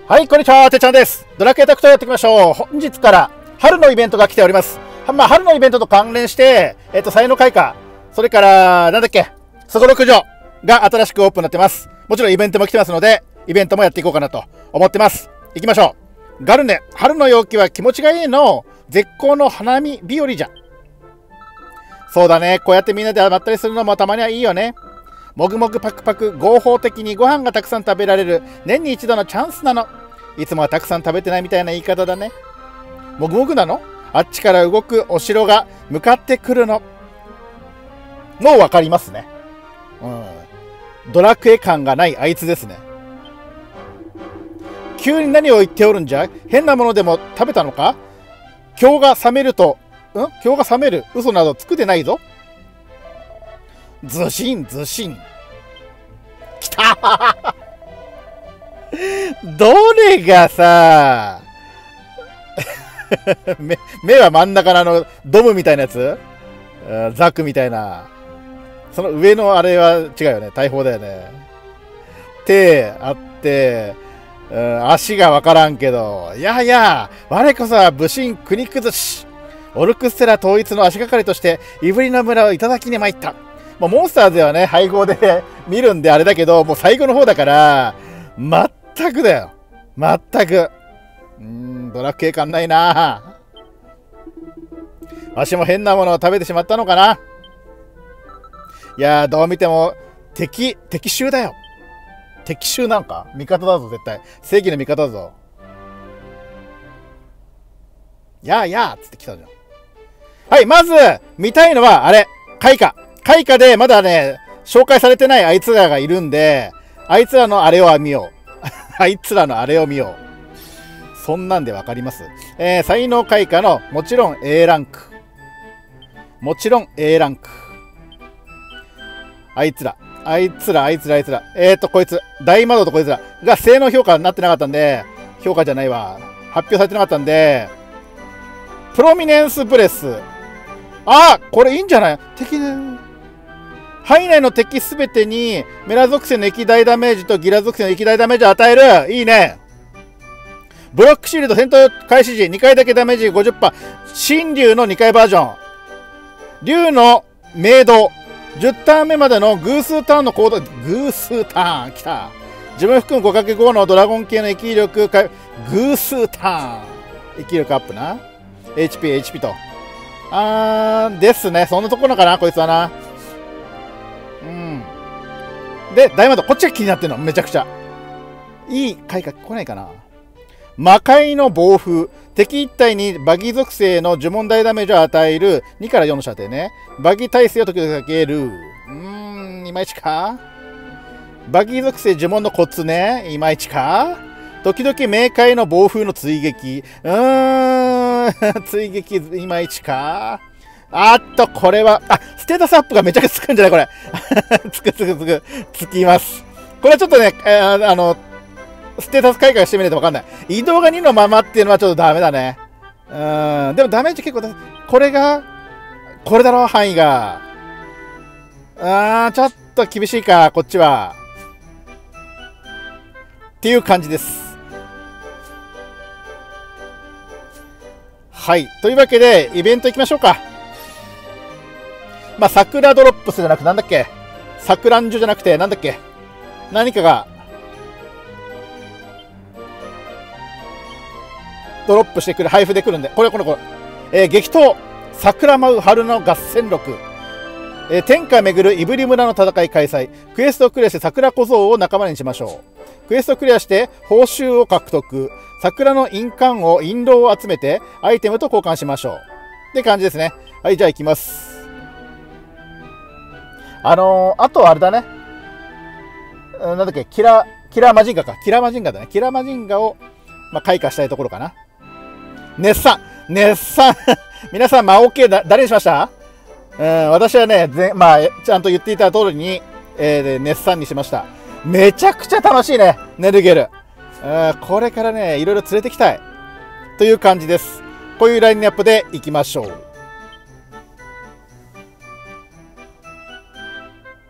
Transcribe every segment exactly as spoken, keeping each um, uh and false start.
はい、こんにちは、てっちゃんです。ドラクエタクトやっていきましょう。本日から春のイベントが来ております。まあ、春のイベントと関連して、えっと、才能開花、それから、なんだっけ、すごろく城が新しくオープンになってます。もちろんイベントも来てますので、イベントもやっていこうかなと思ってます。行きましょう。ガルネ、春の陽気は気持ちがいいの絶好の花見日和じゃん。そうだね、こうやってみんなでまったりするのもたまにはいいよね。もぐもぐパクパク合法的にご飯がたくさん食べられる年に一度のチャンスなの。いつもはたくさん食べてないみたいな言い方だね。もぐもぐなの？あっちから動くお城が向かってくるの。の分かりますね。うん。ドラクエ感がないあいつですね。急に何を言っておるんじゃ？変なものでも食べたのか？今日が冷めると、ん？今日が冷める嘘などつくでないぞ。ずしんずしん。きたどれがさ目、目は真ん中のあのドムみたいなやつ、ザクみたいな。その上のあれは違うよね。大砲だよね。手あって、うん、足がわからんけど。いやいや、我こそは武神国崩し。オルクステラ統一の足がかりとして、いぶりの村をいただきに参った。もうモンスターズではね、配合で見るんであれだけど、もう最後の方だから、全くだよ。全く。うーん、ドラクエ感ないな。わしも変なものを食べてしまったのかな。いやー、どう見ても、敵、敵衆だよ。敵衆なんか味方だぞ、絶対。正義の味方だぞ。やーやーっつって来たじゃん。はい、まず、見たいのは、あれ、開花。開花でまだね、紹介されてないあいつらがいるんで、あいつらのあれを見よう。あいつらのあれを見よう。そんなんでわかります。えー、才能開花の、もちろん A ランク。もちろん A ランク。あいつら。あいつら、あいつら、あいつら。えーと、こいつ。大魔道とこいつらが性能評価になってなかったんで、評価じゃないわ。発表されてなかったんで、プロミネンスブレス。あ、これいいんじゃない？敵で。範囲内の敵すべてにメラ属性の液大ダメージとギラ属性の液大ダメージを与える。いいね。ブロックシールド戦闘開始時にかいだけダメージ ごじゅっパーセント。新竜のにかいバージョン。竜の明動。じゅうターン目までの偶数ターンの行動。偶数ターン。きた。自分含む ごかけるご のドラゴン系の液力。偶数ターン。液力アップな。エイチピー、エイチピー と。あーですね。そんなところかな、こいつはな。うん。で、大魔道。こっちが気になってるの。めちゃくちゃ。いい回が来ないかな。魔界の暴風。敵一体にバギ属性の呪文大ダメージを与えるにからよんの射程ね。バギ耐性を時々かける。うーん、いまいちか。バギ属性呪文のコツね。いまいちか。時々冥界の暴風の追撃。うーん、追撃いまいちか。あっと、これは、あ、ステータスアップがめちゃくちゃつくんじゃないこれ。つくつくつく、つきます。これはちょっとね、えー、あの、ステータス開花してみないとわかんない。移動がにのままっていうのはちょっとダメだね。うん、でもダメージ結構だ、これが、これだろ、範囲が。あー、ちょっと厳しいか、こっちは。っていう感じです。はい。というわけで、イベント行きましょうか。まあ、桜ドロップスじゃなくて、なんだっけ。桜んじゅじゃなくて、なんだっけ。何かが、ドロップしてくる、配布でくるんで、これこれこれ。えー、激闘、桜舞う春の合戦録。えー、天下巡るいぶり村の戦い開催。クエストをクリアして桜小僧を仲間にしましょう。クエストクリアして報酬を獲得。桜の印鑑を、印籠を集めて、アイテムと交換しましょう。って感じですね。はい、じゃあ行きます。あのー、あとはあれだね。なんだっけ、キラ、キラーマジンガか。キラーマジンガだね。キラーマジンガを、まあ、開花したいところかな。熱さん熱さん皆さん、魔王系だ、誰にしました？うん、私はね、ぜまあ、ちゃんと言っていた通りに、えー、熱さんにしました。めちゃくちゃ楽しいね、ネルゲル。うん、これからね、いろいろ連れてきたい。という感じです。こういうラインナップでいきましょう。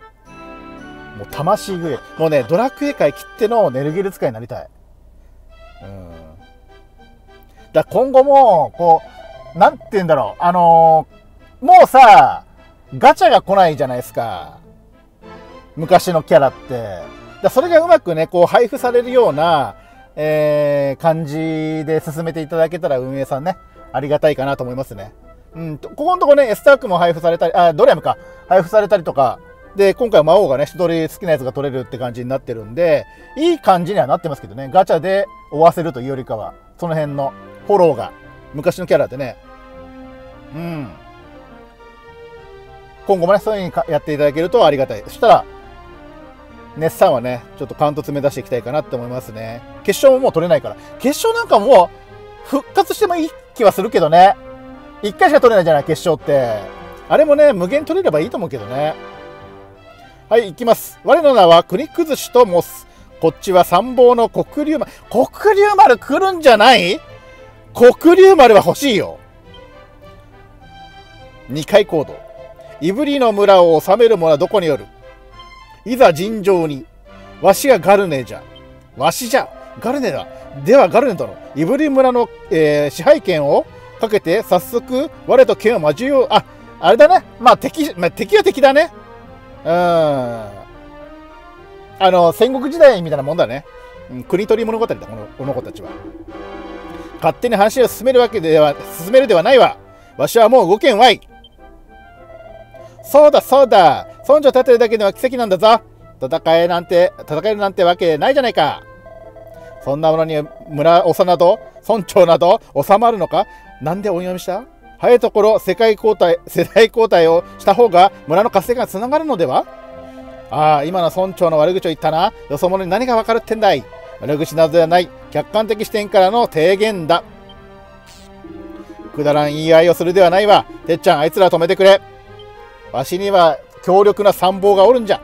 もう魂食い。もうね、ドラクエ界きってのネルゲル使いになりたい。 ん。だ今後も、こう、なんて言うんだろう。あのー、もうさ、ガチャが来ないじゃないですか。昔のキャラって。だそれがうまくね、こう配布されるような、えー、感じで進めていただけたら運営さんね、ありがたいかなと思いますね。うん、ここのとこね、エスタークも配布されたり、あ、ドリアムか、配布されたりとか、で、今回は魔王がね、一人好きなやつが取れるって感じになってるんで、いい感じにはなってますけどね、ガチャで追わせるというよりかは、その辺のフォローが、昔のキャラでね、うん。今後もね、そういう風にやっていただけるとありがたい。そしたら、ネッサンはね、ちょっとカウント詰め出していきたいかなって思いますね。決勝ももう取れないから。決勝なんかもう、復活してもいい気はするけどね。一回しか取れないじゃない、決勝って。あれもね、無限取れればいいと思うけどね。はい、行きます。我の名は国崩しと申す。こっちは参謀の黒龍丸。黒龍丸来るんじゃない？黒龍丸は欲しいよ。二回行動。いぶりの村を治める者はどこにおる？いざ尋常に。わしがガルネじゃ。わしじゃ。ガルネだ。ではガルネ殿。いぶり村の、えー、支配権をかけて早速我と剣を交えよう。あ、あれだね。まあ敵、まあ、敵は敵だね。うん。あの、戦国時代みたいなもんだね。うん、国取り物語だ、この、この子たちは。勝手に話を進めるわけでは、進めるではないわ。わしはもう動けんわい。そうだそうだ。村長立てるだけでは奇跡なんだぞ。戦えなんて、戦えるなんてわけないじゃないか。そんなものに村長など、村長など収まるのか。なんでお読みした？早いところ世界交代、世代交代をした方が村の活性化につながるのでは？ああ、今の村長の悪口を言ったな。よそ者に何がわかるってんだい。悪口などではない。客観的視点からの提言だ。くだらん言い合いをするではないわ。てっちゃん、あいつら止めてくれ。わしには強力な参謀がおるんじゃ。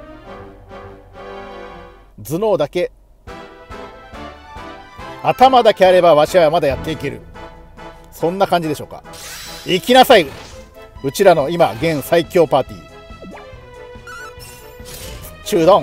頭脳だけ、頭だけあればわしはまだやっていける。そんな感じでしょうか。行きなさい。うちらの今現最強パーティー中ドン。い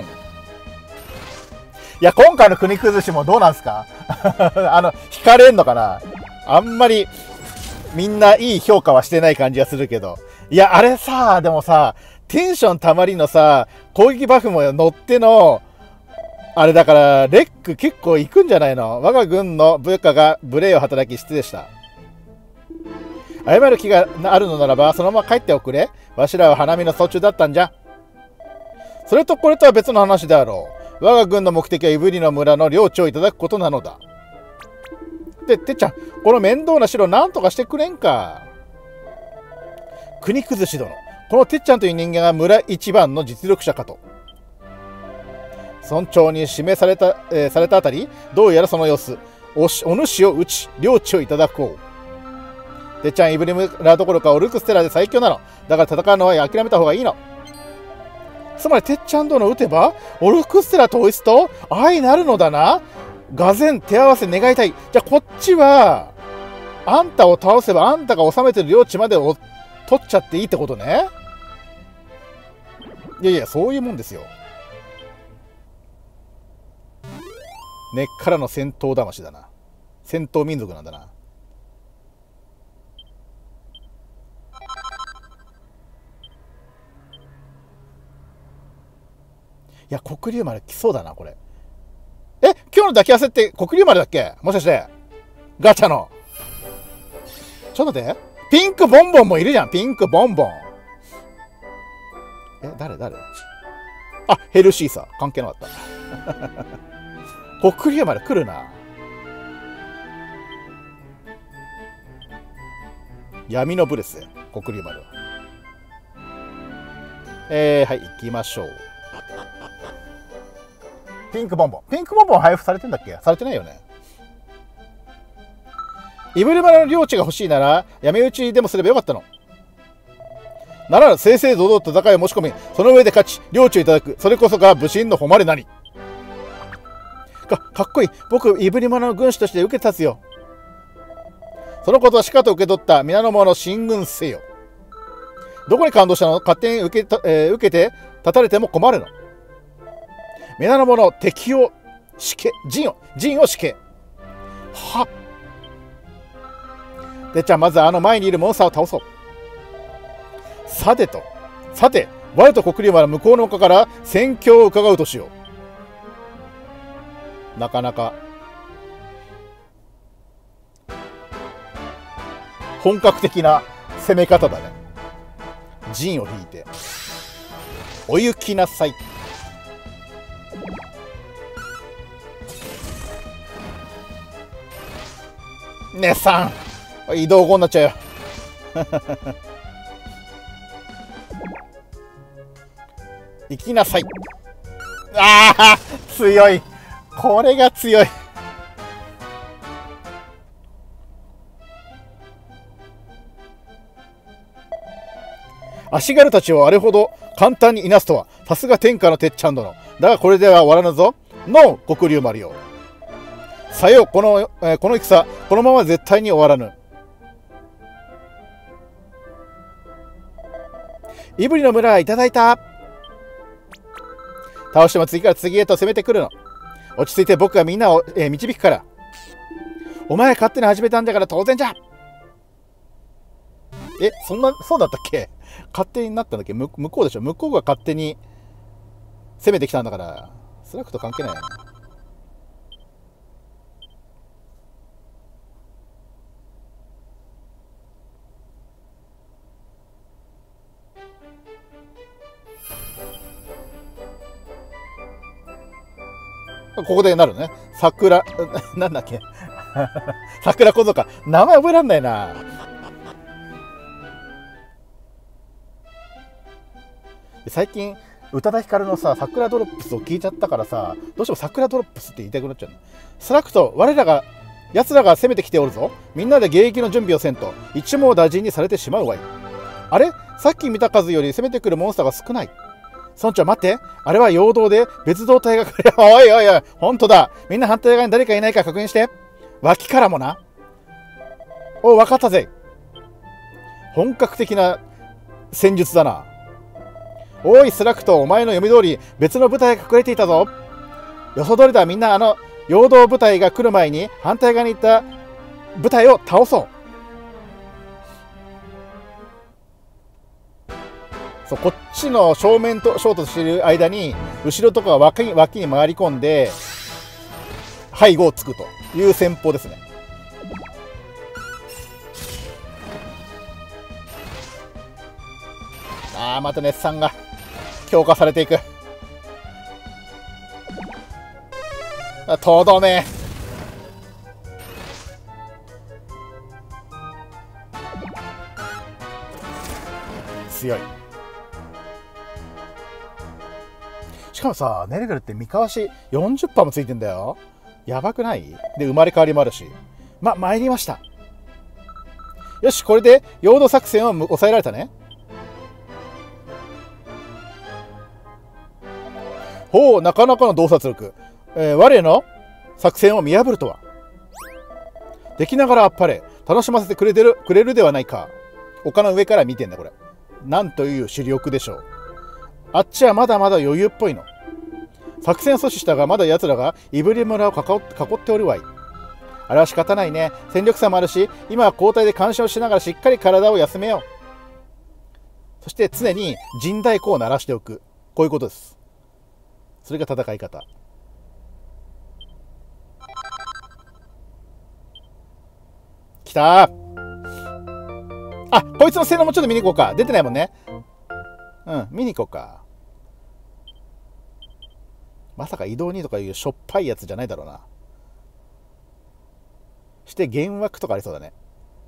や、今回の国崩しもどうなんすかあの引かれんのかな。あんまりみんないい評価はしてない感じがするけど、いやあれさ、でもさ、テンションたまりのさ、攻撃バフも乗ってのあれだから、レック結構行くんじゃないの。我が軍の部下が無礼を働き失礼した。謝る気があるのならばそのまま帰っておくれ。わしらは花見の途中だったんじゃ。それとこれとは別の話であろう。我が軍の目的はいぶりの村の領地をいただくことなのだ。で、てっちゃん、この面倒な城なんとかしてくれんか。国崩し殿、このてっちゃんという人間が村一番の実力者かと。村長に指名された、えー、されたあたり、どうやらその様子。おしお主を討ち、領地をいただこう。てっちゃん、イブリ村どころかオルクステラで最強なの。だから戦うのは諦めた方がいいの。つまりてっちゃん殿を撃てばオルクステラ統一と相なるのだな。がぜん手合わせ願いたい。じゃあこっちはあんたを倒せばあんたが治めてる領地までを取っちゃっていいってことね。いやいや、そういうもんですよ。根っからの戦闘魂だな。戦闘民族なんだな。いや、黒龍丸来そうだな、これ。え、今日の抱き合わせって黒龍丸だっけ？もしかして。ガチャの。ちょっと待って。ピンクボンボンもいるじゃん、ピンクボンボン。え、誰誰あ、ヘルシーさ。関係なかった。黒龍丸来るな。闇のブレスや、黒龍丸は。えー、はい、行きましょう。ピンクボンボン。ピンクボンボン配布されてんだっけ？されてないよね。イブリ村の領地が欲しいなら、闇討ちでもすればよかったの。なら、正々堂々と戦いを申し込み、その上で勝ち、領地をいただく。それこそが武神の誉れなり。か、かっこいい。僕、イブリ村の軍師として受け立つよ。そのことはしかと受け取った皆の者進軍せよ。どこに感動したの？勝手に受けた、えー、受けて立たれても困るの。皆の者敵を死刑、陣を陣を死刑。 はっ。てっちゃん、まずあの前にいるモンスターを倒そう。さてと、さて、我と黒龍丸は向こうの丘から戦況を伺うとしよう。なかなか本格的な攻め方だね。陣を引いてお行きなさい。ねっさん、移動後になっちゃうよ。行きなさい。ああ、強い。これが強い。足軽たちをあれほど簡単にいなすとは、さすが天下のてっちゃん殿。だがこれでは終わらぬぞ。のう、黒龍丸よ。さよ、この、えー、この戦、このまま絶対に終わらぬ。イブリの村いただいた。倒しても次から次へと攻めてくるの。落ち着いて僕がみんなを、えー、導くから。お前が勝手に始めたんだから当然じゃ。え、そんな、そうだったっけ？勝手になったんだっけ？向こうでしょ？向こうが勝手に攻めてきたんだから、スラクと関係ないよね。ここでなるね。桜、なんだっけ桜小僧か。名前覚えらんないな。最近、宇多田ヒカルのさ、桜ドロップスを聞いちゃったからさ、どうしても桜ドロップスって言いたくなっちゃうの。スラクト、我らが、奴らが攻めてきておるぞ。みんなで迎撃の準備をせんと、一網打尽にされてしまうわい。あれ？さっき見た数より攻めてくるモンスターが少ない。村長待って、あれは陽動で別動隊が来る。おいおいおい、ほんとだ。みんな反対側に誰かいないか確認して。脇からもな。おう、分かったぜ。本格的な戦術だな。おい、スラクト、お前の読み通り別の部隊が隠れていたぞ。予想通りだ。みんなあの陽動部隊が来る前に反対側に行った部隊を倒そう。そう、こっちの正面と衝突している間に後ろとか脇に脇に回り込んで背後をつくという戦法ですね。ああ、また熱さんが強化されていく。とどめ。強い。しかもさ、ネルゲルって三かわし よんじゅっパーセント もついてんだよ。やばくない？で、生まれ変わりもあるし。ま、参りました。よし、これで陽動作戦を抑えられたね。ほう、なかなかの洞察力。えー、我の作戦を見破るとは。できながらあっぱれ。楽しませてくれてる、くれるではないか。丘の上から見てんだ、これ。なんという主力でしょう。あっちはまだまだ余裕っぽいの。作戦阻止したが、まだ奴らがイブリ村を囲っておるわい。あれは仕方ないね。戦力差もあるし、今は交代で干渉しながらしっかり体を休めよう。そして常に陣太鼓を鳴らしておく。こういうことです。それが戦い方。きたー。あ、こいつの性能もちょっと見に行こうか。出てないもんね。うん、見に行こうか。まさか移動にとかいうしょっぱいやつじゃないだろうな。して幻惑とかありそうだね。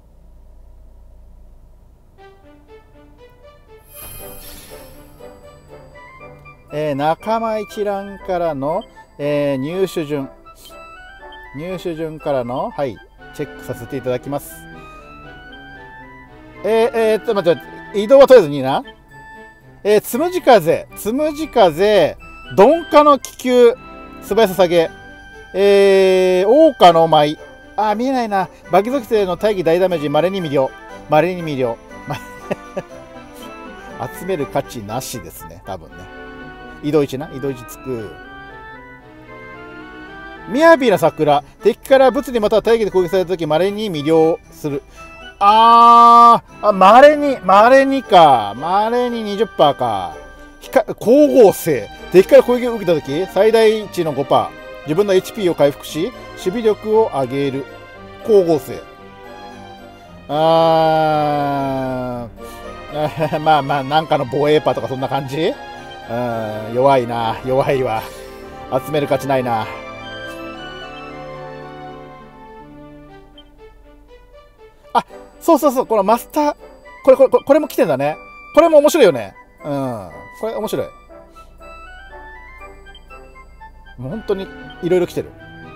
えー、仲間一覧からの、えー、入手順入手順からの、はい、チェックさせていただきます。えー、えー、っと待って、移動はとりあえずにいな。えー、つむじ風つむじ風鈍化の気球素早さ下げ、えー、桜花の舞、あー見えないな。バキ属性の大義大ダメージ、まれに魅了まれに魅了集める価値なしですね、多分ね。移動いちな、移動いちつく。 みやびな桜。敵から物理または大気で攻撃されたとき、稀に魅了する。あー、あ、稀に、稀にか。稀に にじゅっパーセント か。光合成。敵から攻撃を受けたとき、最大値の ごパーセント。自分の エイチピー を回復し、守備力を上げる。光合成。あー、まあまあ、なんかの防衛パとかそんな感じ。うん、弱いな。弱いわ。集める価値ないな。あ、そうそうそう、このマスター、これ、これ、これも来てんだね。これも面白いよね。うん。これ面白い。もう本当にいろいろ来てる。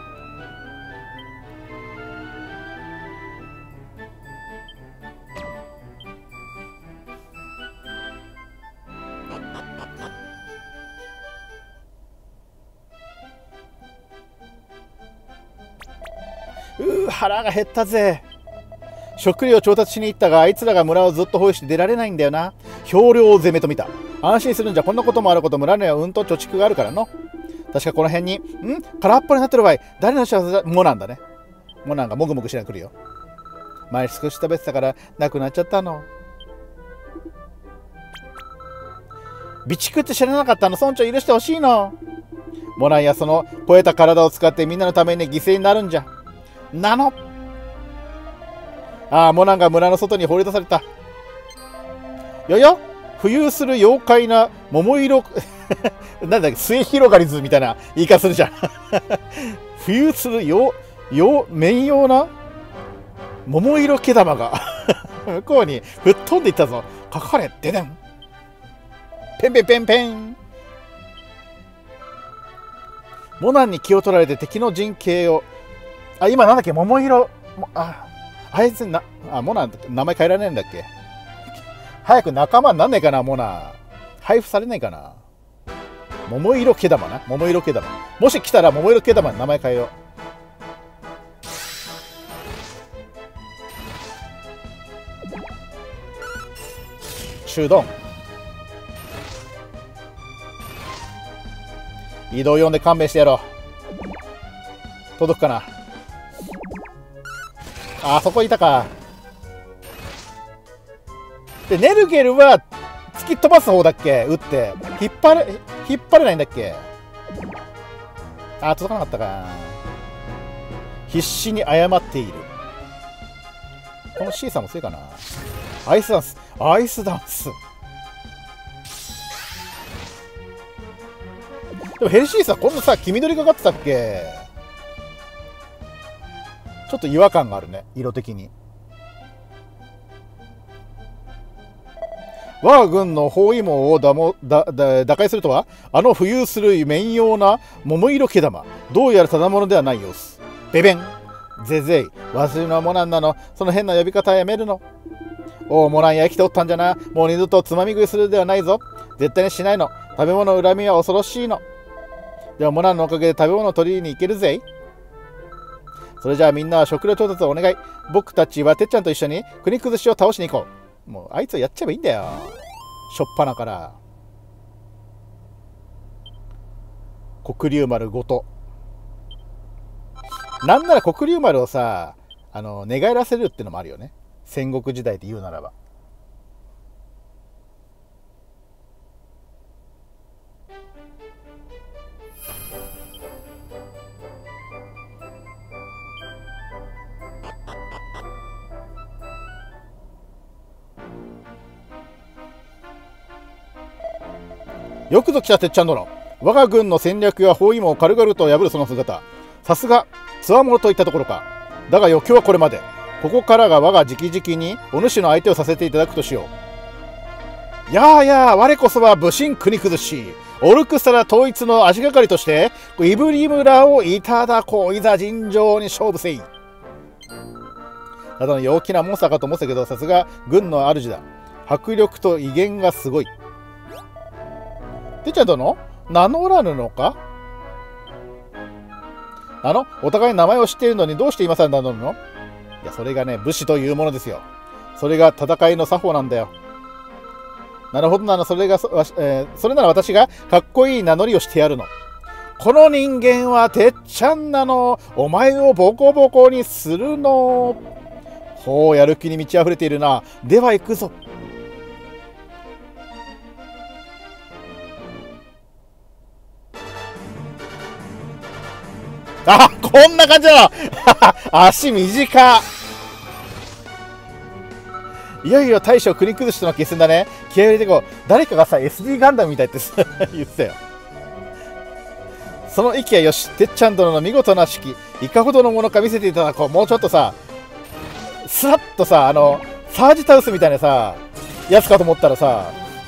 うー、腹が減ったぜ。食料調達しに行ったが、あいつらが村をずっと包囲して出られないんだよな。兵糧攻めと見た。安心するんじゃ、こんなこともあること、村にはうんと貯蓄があるからの。確かこの辺に、ん空っぽになってる場合、誰の幸せだ。モナンだね。モナンがもぐもぐしながら来るよ。前少し食べてたから、なくなっちゃったの。備蓄って知らなかったの。村長許してほしいの。モナンやその肥えた体を使ってみんなのために犠牲になるんじゃ。なの。ああ、モナンが村の外に放り出された。よよ、浮遊する妖怪な桃色なんだっけ、末広がり図みたいな言い方するじゃん浮遊するよよ面用な桃色毛玉が向こうに吹っ飛んでいったぞ。かかれででん。ペンペンペンペン。モナンに気を取られて敵の陣形を、あ、今なんだっけ、桃色、あ、あいつな、あ、モナン名前変えられないんだっけ。早く仲間になんねえかな、モナン。配布されないかな。桃色毛玉な。桃色毛玉。もし来たら桃色毛玉に名前変えよう。中ドン。移動呼んで勘弁してやろう。届くかな。あ、そこいたか。で、ネルゲルは突き飛ばす方だっけ。打って引っ張れ引っ張れないんだっけ。あ、届かなかったか。必死に謝っている。この C さんも強いかな。アイスダンス、アイスダンス。でもヘルシーさ、こんなさ、黄緑かかってたっけ。ちょっと違和感があるね、色的に。我が軍の包囲網をだもだだ打開するとは、あの浮遊する面用な桃色毛玉。どうやらただものではない様子。ベベン。ぜぜい。わしのモナンなの。その変な呼び方はやめるの。おお、モナンや生きておったんじゃな。もう二度とつまみ食いするではないぞ。絶対にしないの。食べ物の恨みは恐ろしいの。でもモナンのおかげで食べ物を取りに行けるぜ。それじゃあみんなは食料調達をお願い。僕たちはてっちゃんと一緒に国崩しを倒しに行こう。もうあいつをやっちゃえばいいんだよ。しょっぱなから。黒龍丸ごと。なんなら黒龍丸をさ、あの寝返らせるってのもあるよね。戦国時代で言うならば。よくぞ来たてっちゃん殿。我が軍の戦略や包囲網を軽々と破るその姿。さすがつわものといったところか。だがよ、今日はこれまで。ここからが我が直々にお主の相手をさせていただくとしよう。やあやあ、我こそは武神国崩し。オルクサラ統一の足がかりとして、イブリ村をいただこう。いざ尋常に勝負せい。ただの陽気なモンスターかと思ってたけど、さすが軍の主だ。迫力と威厳がすごい。てっちゃん殿、名乗らぬのか。あの、お互い名前を知っているのにどうして今更名乗るの。いや、それがね、武士というものですよ。それが戦いの作法なんだよ。なるほどなの、それが、えー、それなら私がかっこいい名乗りをしてやるの。 この人間はてっちゃんなの。お前をボコボコにするの。ほう、やる気に満ち溢れているな。では行くぞ。あ、こんな感じだな。足短。いよいよ大将国崩しとの決戦だね。気合い入れてこう。誰かがさ、エスディー ガンダムみたいって言ってたよ。その息はよし。てっちゃん殿の見事な指揮。いかほどのものか見せていただこう。もうちょっとさ、スラッとさ、あの、サージタウスみたいなさ、やつかと思ったらさ、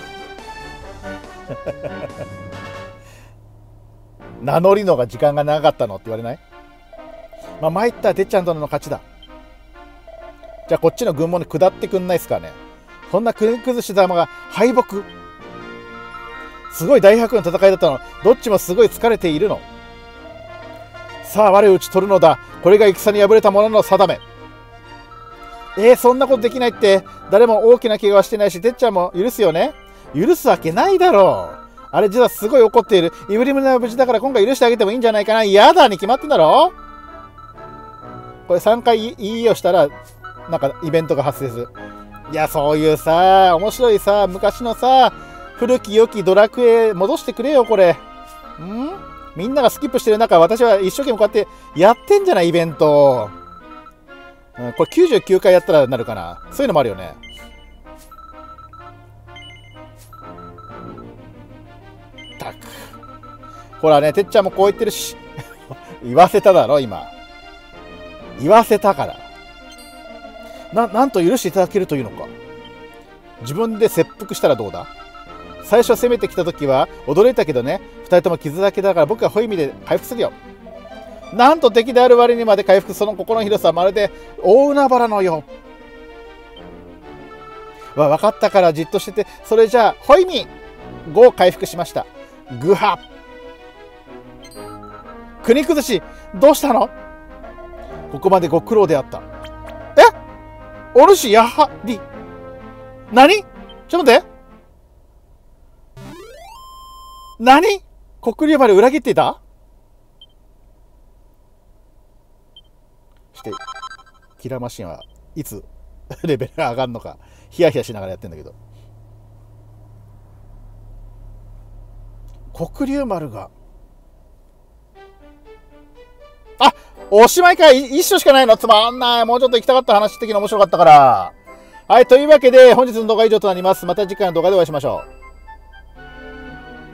名乗りのが時間が長かったのって言われない？まあ、参ったらてっちゃん殿の勝ちだ。じゃあこっちの軍門に下ってくんないっすかね。そんな国崩し玉が敗北。すごい大迫の戦いだったの。どっちもすごい疲れているの。さあ我を討ち取るのだ。これが戦に敗れた者の定め。えー、そんなことできないって。誰も大きな怪我はしてないし、てっちゃんも許すよね。許すわけないだろう。あれ実はすごい怒っている。イブリムナは無事だから今回許してあげてもいいんじゃないかな。やだに決まってんだろ。これさんかいいいをしたらなんかイベントが発生する。いや、そういうさ、面白いさ、昔のさ、古き良きドラクエ戻してくれよ、これ。んみんながスキップしてる中、私は一生懸命こうやってやってんじゃない、イベント。うん、これきゅうじゅうきゅうかいやったらなるかな。そういうのもあるよね。たく。ほらね、てっちゃんもこう言ってるし。言わせただろ、今。言わせたから。な、なんと許していただけるというのか。自分で切腹したらどうだ。最初攻めてきた時は驚いたけどね、ふたりとも傷だけだから僕はホイミで回復するよ。なんと敵である割にまで回復、その心の広さはまるで大海原のよう。わ、分かったからじっとしてて、それじゃあ、ホイミご回復しました。グハ国崩し、どうしたの。ここまでご苦労であった。えお主、やはり。何ちょっと待って。何黒龍丸裏切っていたして、キラーマシンはいつレベルが上がるのか、ヒヤヒヤしながらやってんだけど。黒龍丸が。あ、おしまいか。一緒しかないの。つまんない。もうちょっと行きたかった話的に面白かったから。はい、というわけで本日の動画は以上となります。また次回の動画でお会いしましょう。